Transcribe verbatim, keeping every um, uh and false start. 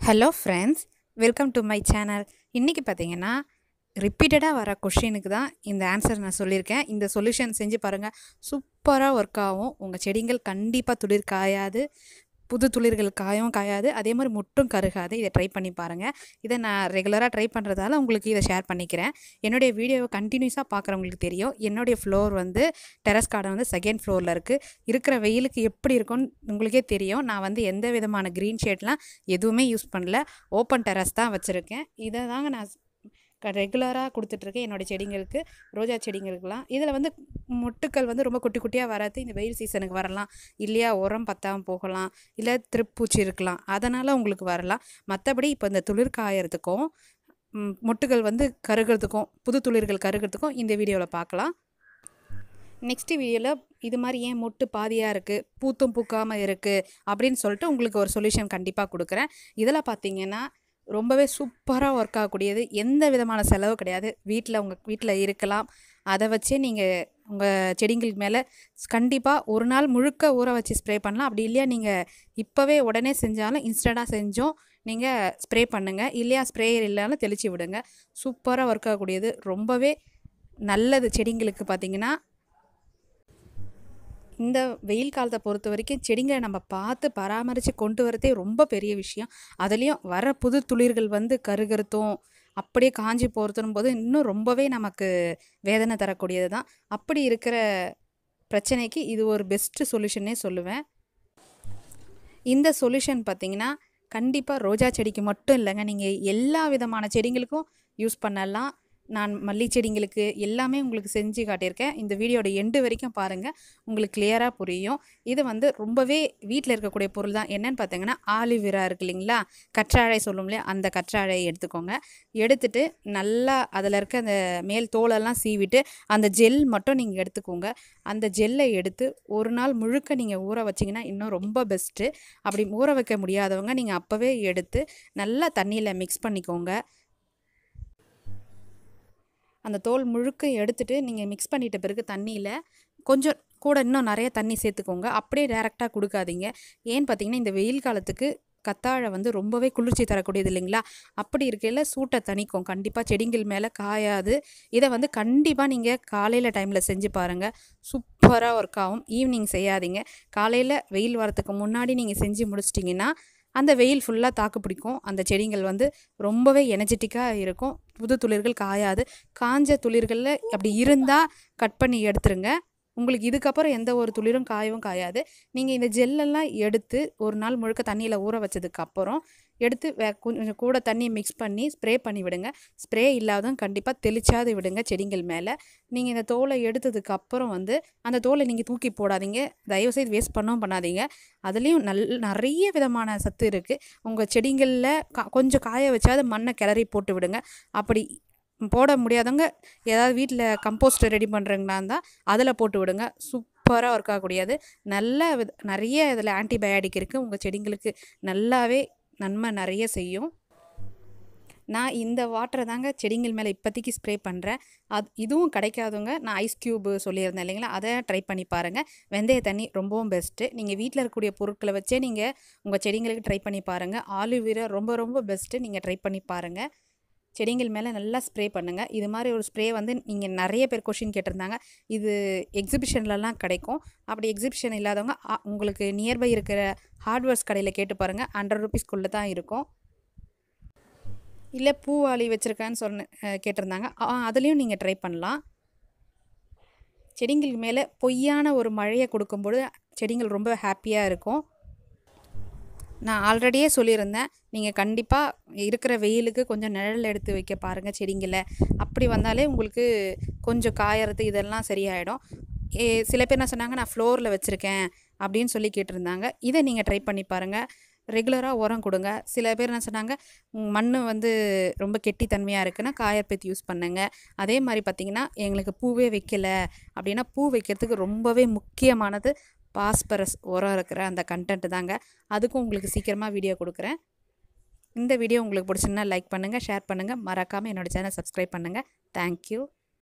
Hello friends, welcome to my channel. இன்றைக்கி பார்த்தீங்கன்னா ரிப்பீட்டடாக வர கொஷினுக்கு தான் இந்த ஆன்சர் நான் சொல்லியிருக்கேன். இந்த சொல்யூஷன் செஞ்சு பாருங்கள், சூப்பராக ஒர்க் ஆகும். உங்கள் செடிகள் கண்டிப்பாக துளிர் காயாது, புது துளிர்கள் காயும் காயாது, அதே மாதிரி முட்டும் கருகாது. இதை ட்ரை பண்ணி பாருங்கள். இதை நான் ரெகுலராக ட்ரை பண்ணுறதால உங்களுக்கு இதை ஷேர் பண்ணிக்கிறேன். என்னுடைய வீடியோவை கண்டினியூஸாக பார்க்குறவங்களுக்கு தெரியும், என்னுடைய ஃப்ளோர் வந்து டெரஸ் கார்டன் வந்து செகண்ட் ஃப்ளோரில் இருக்குது. இருக்கிற வெயிலுக்கு எப்படி இருக்கும்னு உங்களுக்கே தெரியும். நான் வந்து எந்த விதமான க்ரீன் ஷேட்லாம் எதுவுமே யூஸ் பண்ணல, ஓப்பன் டெரஸ் தான் வச்சுருக்கேன். இதை தாங்க நான் ரெகுலராக கொடுத்துட்ருக்கேன் என்னோடய செடிங்களுக்கு, ரோஜா செடிங்களுக்கெலாம். இதில் வந்து மொட்டுக்கள் வந்து ரொம்ப குட்டி குட்டியாக வராது. இந்த வெயில் சீசனுக்கு வரலாம், இல்லையா உரம் பத்தாமல் போகலாம், இல்லை திருப்பூச்சி இருக்கலாம், அதனால் உங்களுக்கு வரலாம். மற்றபடி இப்போ இந்த துளிர் காயறதுக்கும் மொட்டுகள் வந்து கருகிறதுக்கும் புது துளிர்கள் கருகிறதுக்கும் இந்த வீடியோவில் பார்க்கலாம். நெக்ஸ்ட் வீடியோவில் இது மாதிரி ஏன் மொட்டு பாதியாக இருக்குது, பூத்தும் பூக்காமல் இருக்குது அப்படின்னு சொல்லிட்டு உங்களுக்கு ஒரு சொல்யூஷன் கண்டிப்பாக கொடுக்குறேன். இதில் பார்த்தீங்கன்னா ரொம்பவே சூப்பராக ஒர்க் ஆகக்கூடியது, எந்த விதமான செலவு கிடையாது. வீட்டில் உங்கள் வீட்டில் இருக்கலாம், அதை வச்சே நீங்கள் உங்கள் செடிங்களுக்கு மேலே கண்டிப்பாக ஒரு நாள் முழுக்க ஊற வச்சு ஸ்ப்ரே பண்ணலாம். அப்படி இல்லையா நீங்கள் இப்போவே உடனே செஞ்சாலும் இன்ஸ்டண்ட்டாக செஞ்சோம் நீங்கள் ஸ்ப்ரே பண்ணுங்கள், இல்லையா ஸ்ப்ரேயர் இல்லைனாலும் தெளித்து விடுங்க. சூப்பராக ஒர்க் ஆகக்கூடியது, ரொம்பவே நல்லது செடிங்களுக்கு. பார்த்திங்கன்னா இந்த வெயில் காலத்தை பொறுத்த வரைக்கும் செடிங்களை நம்ம பார்த்து பராமரித்து கொண்டு வரதே ரொம்ப பெரிய விஷயம். அதுலேயும் வர புது துளிர்கள் வந்து கருகிறதும் அப்படியே காஞ்சி போகிறதும் போது இன்னும் ரொம்பவே நமக்கு வேதனை தரக்கூடியது தான். அப்படி இருக்கிற பிரச்சனைக்கு இது ஒரு பெஸ்ட்டு சொல்யூஷனே சொல்லுவேன். இந்த சொல்யூஷன் பார்த்திங்கன்னா கண்டிப்பாக ரோஜா செடிக்கு மட்டும் இல்லைங்க, நீங்கள் எல்லா விதமான செடிங்களுக்கும் யூஸ் பண்ணலாம். நான் மல்லி செடிங்களுக்கு எல்லாமே உங்களுக்கு செஞ்சு காட்டியிருக்கேன். இந்த வீடியோட எண்டு வரைக்கும் பாருங்கள், உங்களுக்கு கிளியராக புரியும். இது வந்து ரொம்பவே வீட்டில் இருக்கக்கூடிய பொருள் தான். என்னென்னு பார்த்தீங்கன்னா ஆலிவிரா இருக்கு இல்லைங்களா, கற்றாழை சொல்லும் இல்லையா, அந்த கற்றாழையை எடுத்துக்கோங்க. எடுத்துட்டு நல்லா அதில் இருக்க அந்த மேல் தோலெல்லாம் சீவிட்டு அந்த ஜெல் மட்டும் நீங்கள் எடுத்துக்கோங்க. அந்த ஜெல்லை எடுத்து ஒரு நாள் முழுக்க நீங்கள் ஊற வச்சிங்கன்னா இன்னும் ரொம்ப பெஸ்ட்டு. அப்படி ஊற வைக்க முடியாதவங்க நீங்கள் அப்போவே எடுத்து நல்லா தண்ணியில் மிக்ஸ் பண்ணிக்கோங்க. அந்த தோல் முழுக்க எடுத்துகிட்டு நீங்கள் மிக்ஸ் பண்ணிட்ட பிறகு தண்ணியில் கொஞ்சம் கூட இன்னும் நிறைய தண்ணி சேர்த்துக்கோங்க. அப்படியே டேரெக்டாக கொடுக்காதீங்க. ஏன்னு பார்த்தீங்கன்னா இந்த வெயில் காலத்துக்கு கத்தாழை வந்து ரொம்பவே குளிர்ச்சி தரக்கூடியது இல்லைங்களா, அப்படி இருக்கையில் சூட்டை தணிக்கும், கண்டிப்பாக செடிங்கள் மேலே காயாது. இதை வந்து கண்டிப்பாக நீங்கள் காலையில் டைமில் செஞ்சு பாருங்கள், சூப்பராக ஒர்க் ஆகும். ஈவினிங் செய்யாதீங்க, காலையில் வெயில் வரத்துக்கு முன்னாடி நீங்கள் செஞ்சு முடிச்சிட்டிங்கன்னா அந்த வெயில் ஃபுல்லாக தாக்கு பிடிக்கும். அந்த செடிகள் வந்து ரொம்பவே எனர்ஜெட்டிக்காக இருக்கும், புது துளிர்கள் காயாது. காஞ்ச துளிர்களில் அப்படி இருந்தால் கட் பண்ணி எடுத்துருங்க. உங்களுக்கு இதுக்கப்புறம் எந்த ஒரு துளிரும் காயவும் காயாது. நீங்கள் இந்த ஜெல்லெல்லாம் எடுத்து ஒரு நாள் முழுக்க தண்ணியில் ஊற வச்சதுக்கப்புறம் எடுத்து வே கொஞ்சம் கூட தண்ணி மிக்ஸ் பண்ணி ஸ்ப்ரே பண்ணி விடுங்க. ஸ்ப்ரே இல்லாதவங்க கண்டிப்பாக தெளிச்சாது விடுங்க செடிகள் மேலே. நீங்கள் இந்த தோலை எடுத்ததுக்கப்புறம் வந்து அந்த தோலை நீங்கள் தூக்கி போடாதீங்க, தயவுசெய்து வேஸ்ட் பண்ணவும் பண்ணாதீங்க. அதுலேயும் நல் நிறைய விதமான சத்து இருக்குது. உங்கள் செடிகளில் கா கொஞ்சம் காய வச்சாது மண்ணை கிளறி போட்டு விடுங்க. அப்படி போட முடியாதவங்க ஏதாவது வீட்டில் கம்போஸ்ட் ரெடி பண்ணுறீங்கன்னா இருந்தால் அதில் போட்டு விடுங்க. சூப்பராக ஒர்க் ஆகக்கூடியது, நல்ல வித நிறைய இதில் ஆன்டிபயாட்டிக் இருக்குது. உங்கள் செடிங்களுக்கு நல்லாவே நன்மை நிறைய செய்யும். நான் இந்த வாட்டரை தாங்க செடிங்கள் மேலே இப்போதைக்கு ஸ்ப்ரே பண்ணுறேன். அது இதுவும் கிடைக்காதவங்க நான் ஐஸ் க்யூபு சொல்லியிருந்தேன் இல்லைங்களா, அதை ட்ரை பண்ணி பாருங்கள். வெந்தய தண்ணி ரொம்பவும் பெஸ்ட்டு. நீங்கள் வீட்டில் இருக்கக்கூடிய பொருட்களை வச்சே நீங்கள் உங்கள் செடிங்களுக்கு ட்ரை பண்ணி பாருங்கள். ஆலிவேரா ரொம்ப ரொம்ப பெஸ்ட்டு, நீங்கள் ட்ரை பண்ணி பாருங்கள். செடிகள் மேலே நல்லா ஸ்ப்ரே பண்ணுங்கள். இது மாதிரி ஒரு ஸ்ப்ரே வந்து நீங்கள் நிறைய பேர் கொஷின் கேட்டிருந்தாங்க. இது எக்ஸிபிஷன்லலாம் கிடைக்கும். அப்படி எக்ஸிபிஷன் இல்லாதவங்க உங்களுக்கு நியர்பை இருக்கிற ஹார்ட்வேர்ஸ் கடையில் கேட்டு பாருங்கள், ஹண்ட்ரட் ருபீஸ்க்குள்ளே தான் இருக்கும். இல்லை பூவாளி வச்சுருக்கேன்னு சொன்ன கேட்டிருந்தாங்க, அதுலேயும் நீங்கள் ட்ரை பண்ணலாம். செடிங்களுக்கு மேலே பொய்யான ஒரு மழையை கொடுக்கும்போது செடிகள் ரொம்ப ஹாப்பியாக இருக்கும். நான் ஆல்ரெடியே சொல்லியிருந்தேன், நீங்கள் கண்டிப்பாக இருக்கிற வெயிலுக்கு கொஞ்சம் நிழல் எடுத்து வைக்க பாருங்கள் செடிங்களை. அப்படி வந்தாலே உங்களுக்கு கொஞ்சம் காயறது இதெல்லாம் சரியாயிடும். ஏ சில பேர் என்ன சொன்னாங்க, நான் ஃப்ளோரில் வச்சுருக்கேன் அப்படின்னு சொல்லி கேட்டிருந்தாங்க. இதை நீங்கள் ட்ரை பண்ணி பாருங்கள். ரெகுலராக உரம் கொடுங்க. சில பேர் என்ன சொன்னாங்க, மண் வந்து ரொம்ப கெட்டித்தன்மையாக இருக்குன்னா காயற்பேத்தி யூஸ் பண்ணுங்க. அதே மாதிரி பார்த்திங்கன்னா எங்களுக்கு பூவே வைக்கலை அப்படின்னா, பூ வைக்கிறதுக்கு ரொம்பவே முக்கியமானது பாஸ்பரஸ் உரம் இருக்கிற அந்த கண்டென்ட் தாங்க. அதுக்கும் உங்களுக்கு சீக்கிரமாக வீடியோ கொடுக்குறேன். இந்த வீடியோ உங்களுக்கு பிடிச்சிருந்தா லைக் பண்ணுங்கள், ஷேர் பண்ணுங்கள், மறக்காமல் என்னோடய சேனல் சப்ஸ்கிரைப் பண்ணுங்கள். தேங்க்யூ.